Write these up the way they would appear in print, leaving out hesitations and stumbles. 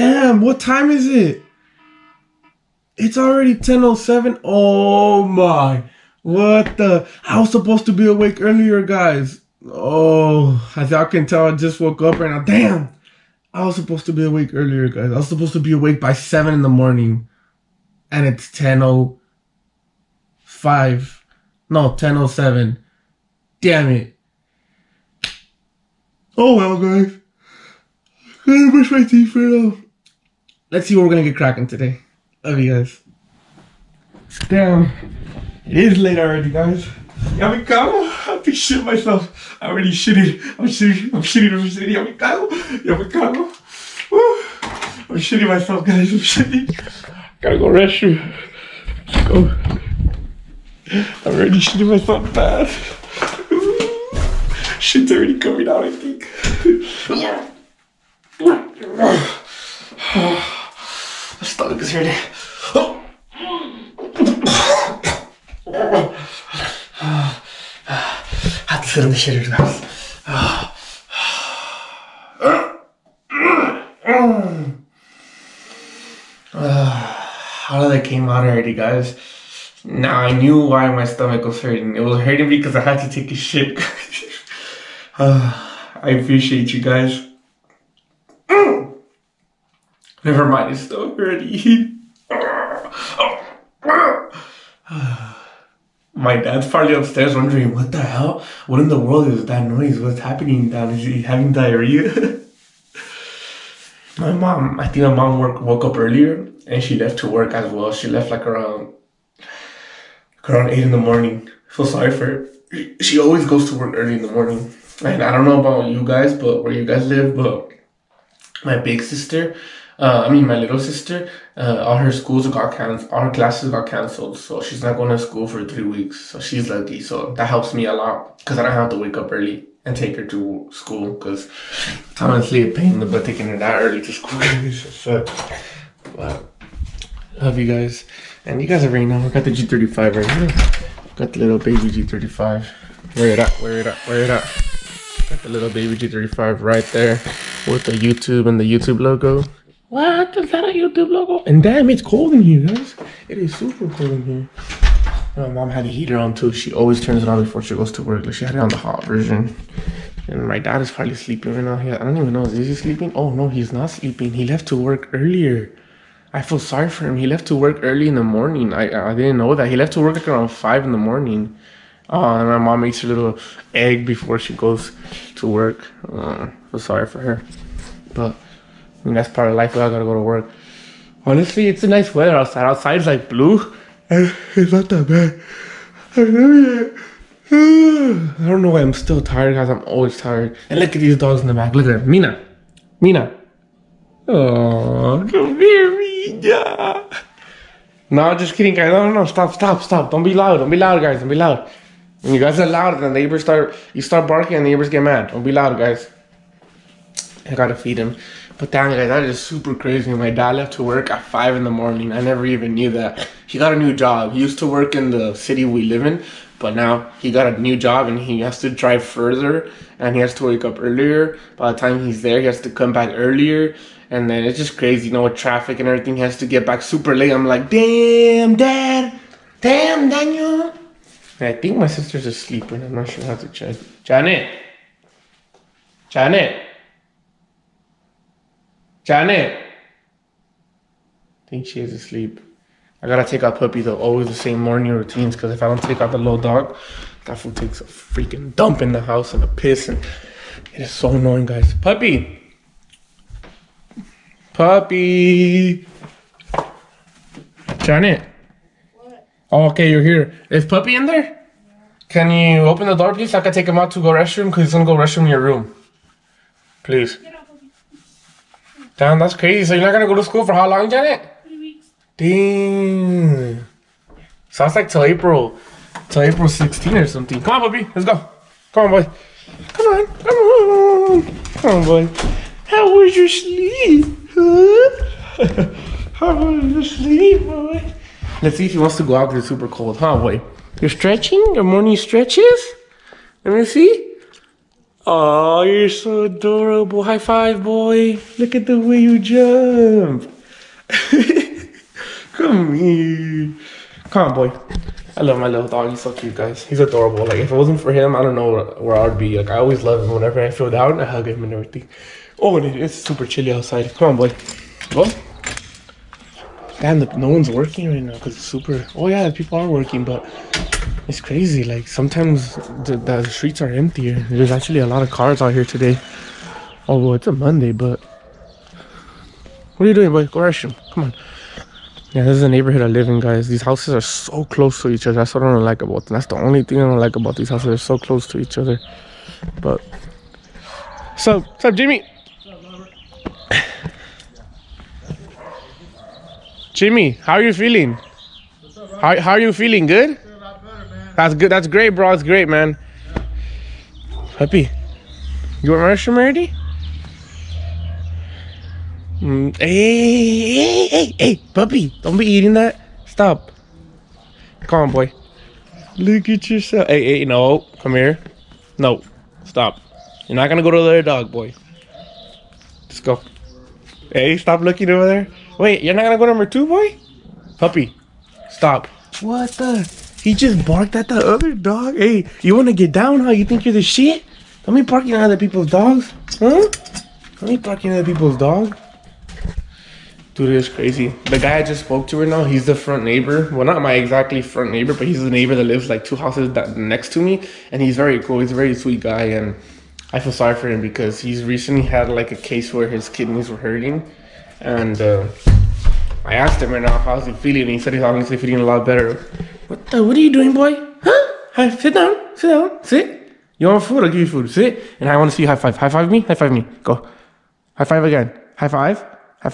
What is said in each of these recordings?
Damn, what time is it? It's already 10:07. Oh my. What the? I was supposed to be awake earlier, guys. Oh, as y'all can tell, I just woke up right now. Damn. I was supposed to be awake earlier, guys. I was supposed to be awake by 7 in the morning. And it's 10:05. No, 10:07. Damn it. Oh well, guys. I'm gonna brush my teeth right now. Let's see what we're gonna get cracking today. Love you guys. Damn. It is late already, guys. Ya me cago. I be shitting myself. I already shitted. I'm shitting. Ya me cago. Woo. I'm shitting myself, guys. I'm shitting. Gotta go restroom. Let's go. I'm already shitting myself bad. Shit's already coming out, I think. My stomach is hurting. I have to sit in the shitters, guys. All of that came out already, guys. Now I knew why my stomach was hurting. It was hurting because I had to take a shit. I appreciate you guys. Never mind, it's still hurting. My dad's probably upstairs wondering, what the hell? What in the world is that noise? What's happening down? Is he having diarrhea? I think my mom woke up earlier and she left to work as well. She left like around 8 in the morning. I feel sorry for her. She always goes to work early in the morning. And I don't know about you guys, but where you guys live, but my big sister, my little sister, all her classes got canceled. So she's not going to school for 3 weeks. So she's lucky. So that helps me a lot because I don't have to wake up early and take her to school because it's honestly a pain in the butt taking her that early to school. But love you guys. And you guys already know, I got the G35 right here. Got the little baby G35. Where it at? Got the little baby G35 right there with the YouTube and the YouTube logo. What? Is that a YouTube logo? And damn, it's cold in here, guys. It is super cold in here. My mom had a heater on too. She always turns it on before she goes to work. Like she had it on the hot version. And my dad is probably sleeping right now. I don't even know. Is he sleeping? Oh no, he's not sleeping. He left to work earlier. I feel sorry for him. He left to work early in the morning. I didn't know that. He left to work like around 5 in the morning. And my mom makes her little egg before she goes to work. I feel sorry for her. But I mean, that's part of life. I gotta go to work. Honestly, it's a nice weather outside. Outside's like blue. And it's not that bad. I don't know why I'm still tired, guys. I'm always tired. And look at these dogs in the back. Look at them. Mina. Oh, come here, Mina. No, just kidding, guys. No. Stop. Don't be loud, guys. Don't be loud. When you guys are loud, the neighbors start barking and the neighbors get mad. Don't be loud, guys. I gotta feed him. But damn, guys, that is super crazy. My dad left to work at 5 in the morning. I never even knew that. He got a new job. He used to work in the city we live in, but now he got a new job and he has to drive further and he has to wake up earlier. By the time he's there, he has to come back earlier. And then it's just crazy, you know, with traffic and everything. He has to get back super late. I'm like, damn, Dad. Damn, Daniel. And I think my sister's asleep and I'm not sure how to check. Janet. I think she is asleep. I gotta take out Puppy though. Always the same morning routines because if I don't take out the little dog, that fool takes a freaking dump in the house and a piss. And it is so annoying, guys. Puppy. Janet. What? Oh, okay, you're here. Is Puppy in there? Yeah. Can you open the door, please? So I can take him out to go restroom because he's gonna go restroom in your room. Please. Get out, Puppy. Damn, that's crazy. So you're not gonna go to school for how long, Janet? 3 weeks. Damn. Sounds like till April 16 or something. Come on, Puppy. Let's go. Come on, boy. Come on, boy. How was your sleep? Huh? How was your sleep, boy? Let's see if he wants to go out because it's super cold. Huh, boy? You're stretching? Your morning stretches? Let me see. Oh, you're so adorable. High five, boy. Look at the way you jump. Come here. Come on, boy. I love my little dog. He's so cute, guys. He's adorable. Like, if it wasn't for him, I don't know where I would be. Like, I always love him. Whenever I feel down, I hug him and everything. Oh, and it's super chilly outside. Come on, boy. Go. Damn, no one's working right now because it's super... Oh, yeah, people are working, but it's crazy. Like, sometimes the streets are emptier. There's actually a lot of cars out here today. Although it's a Monday, but... What are you doing, boy? Go restroom. Come on. Yeah, this is the neighborhood I live in, guys. These houses are so close to each other. That's what I don't like about them. That's the only thing I don't like about these houses. They're so close to each other. But... What's up, Jimmy? Jimmy, how are you feeling? How are you feeling? Good? That's good. That's great, bro. That's great, man. Puppy, you want restroom already? Hey, puppy, don't be eating that. Stop. Come on, boy. Look at yourself. Hey, no. Come here. No. Stop. You're not gonna go to the other dog, boy. Let's go. Hey, stop looking over there. Wait, you're not gonna go number 2, boy? Puppy, stop. What the? He just barked at the other dog. Hey, you wanna get down, huh? You think you're the shit? Don't be barking at other people's dogs, huh? Don't be barking at other people's dog. Dude, it's crazy. The guy I just spoke to right now, he's the front neighbor. Well, not my exactly front neighbor, but he's the neighbor that lives like 2 houses next to me. And he's very cool. He's a very sweet guy. And I feel sorry for him because he's recently had like a case where his kidneys were hurting. And I asked him right now, how's he feeling? And he said he's honestly feeling a lot better. What are you doing, boy? Huh? Hi, sit down. Sit. You want food? I'll give you food. Sit. And I want to see you high five. High five me. Go. High five again. High five.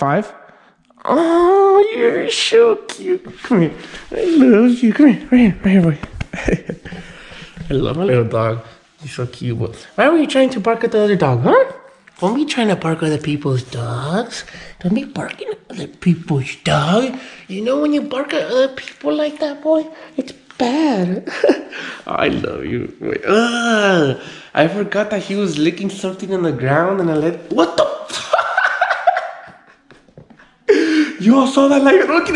Oh, you're so cute. Come here. I love you. Come here. Right here, boy. I love my little dog. He's so cute. Why were you trying to bark at the other dog, huh? Don't be trying to bark at other people's dogs. Don't be barking at other people's dog. You know when you bark at other people like that, boy, it's bad. I love you. Wait, I forgot that he was licking something on the ground and I let... What the... You all saw that live in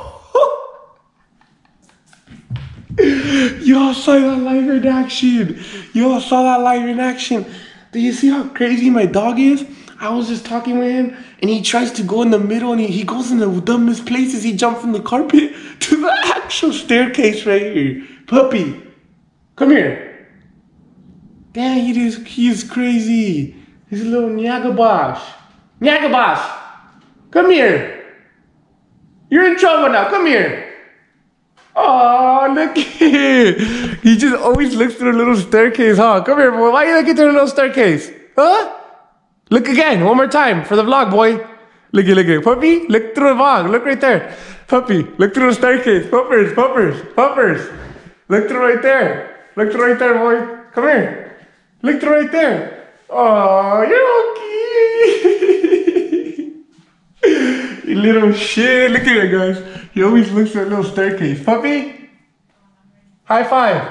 You all saw that live in action. Do you see how crazy my dog is? I was just talking with him and he tries to go in the middle and he goes in the dumbest places. He jumped from the carpet to the actual staircase right here. Puppy, come here. Damn, he's crazy. He's a little Nyagabosh. Come here. You're in trouble now. Come here. Oh, look at him. He just always looks through a little staircase, huh? Come here, boy. Why are you looking through a little staircase? Huh? Look again. One more time for the vlog, boy. Look at. Puppy, look through the vlog. Look right there. Puppy, look through the staircase. Puppers. Look through right there. Boy. Come here. Look through right there. Oh, you're okay. You little shit. Look at it, guys. He always looks at a little staircase. Puppy? High five.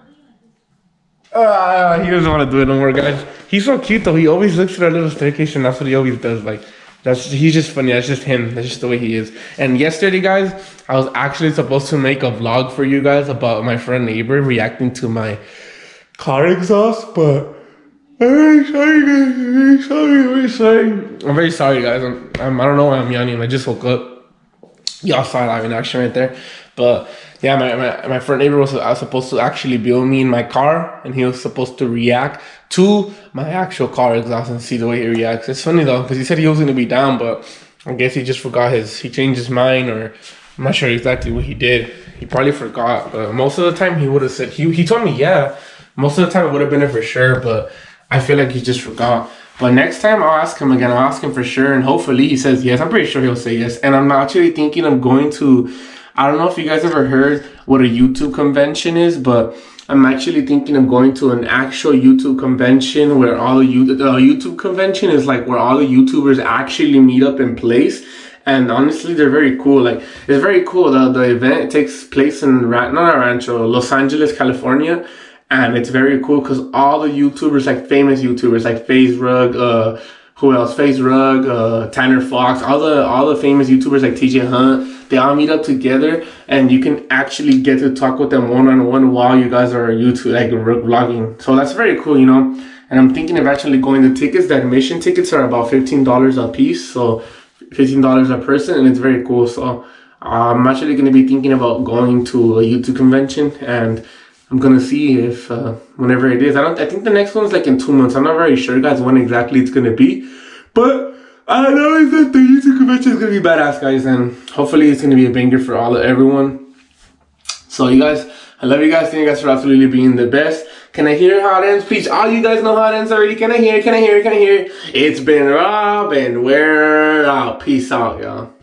He doesn't want to do it no more, guys. He's so cute though. He always looks at a little staircase and that's what he always does. Like, he's just funny. That's just him. That's just the way he is. And yesterday, guys, I was actually supposed to make a vlog for you guys about my friend neighbor reacting to my car exhaust, but I'm very sorry. I'm very sorry, guys. I don't know why I'm yawning. I just woke up. Y'all saw live in action right there. But yeah, my friend neighbor was supposed to actually be with me in my car, and he was supposed to react to my actual car exhaust and see the way he reacts. It's funny though, because he said he was going to be down, but I guess he just forgot he changed his mind, or I'm not sure exactly what he did. He probably forgot, but most of the time he would have said, he told me, yeah, most of the time it would have been it for sure, but I feel like he just forgot. But next time I'll ask him again. I'll ask him for sure, and hopefully he says yes. I'm pretty sure he'll say yes. And I'm actually thinking of going to, I don't know if you guys ever heard what a YouTube convention is, but I'm actually thinking of going to an actual YouTube convention where all the YouTube convention is like where all the YouTubers actually meet up in place. And honestly, they're very cool. Like, it's very cool. The event takes place in Los Angeles, California. And it's very cool because all the YouTubers, like famous YouTubers, like FaZe Rug, who else? FaZe Rug, Tanner Fox, all the famous YouTubers like TJ Hunt, they all meet up together, and you can actually get to talk with them one-on-one while you guys are YouTube, like vlogging. So that's very cool, you know. And I'm thinking of actually going to tickets. The admission tickets are about $15 a piece, so $15 a person, and it's very cool. So I'm actually going to be thinking about going to a YouTube convention, and I'm gonna see if whenever it is. I think the next one's like in 2 months. I'm not very sure, guys, when exactly it's gonna be, but I know that the YouTube convention is gonna be badass, guys, and hopefully it's gonna be a banger for everyone. So you guys, I love you guys. Thank you guys for absolutely being the best. Can I hear how it ends, please? All you guys know how it ends already. Can I hear? Can I hear? Can I hear? It's been Rob, and we're out. Peace out, y'all.